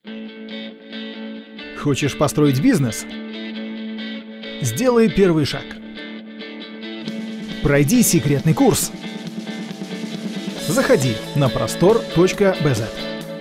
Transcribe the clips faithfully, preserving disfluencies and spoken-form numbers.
Хочешь построить бизнес? Сделай первый шаг. Пройди секретный курс. Заходи на простор точка би зет.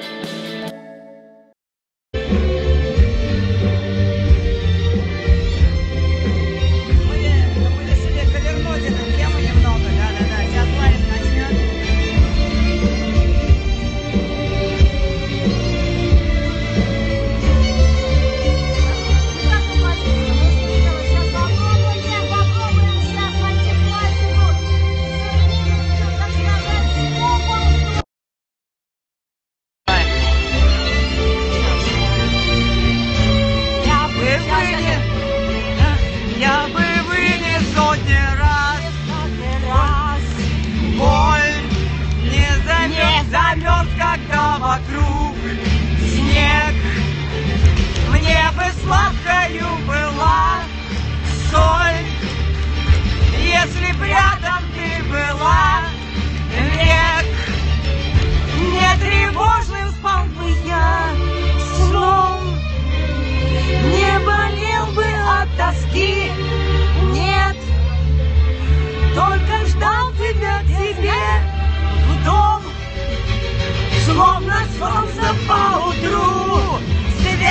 Словно солнце поутру, свет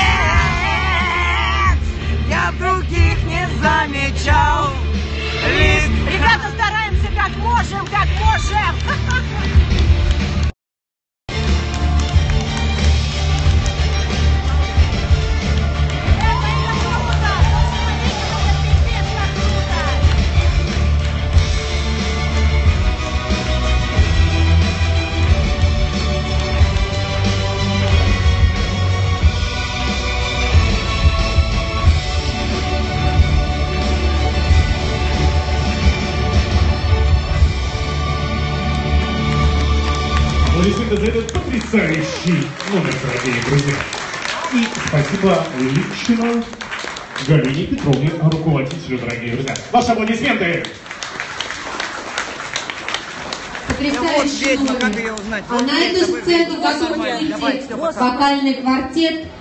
я других не замечал. Лист... Ребята, стараемся как можем, как можем. Аплодисменты за этот потрясающий номер, дорогие друзья. И спасибо лично Галине Петровне, руководителю, дорогие друзья. Ваши аплодисменты! Потрясающий номер. А на эту сцену готов выйти вокальный квартет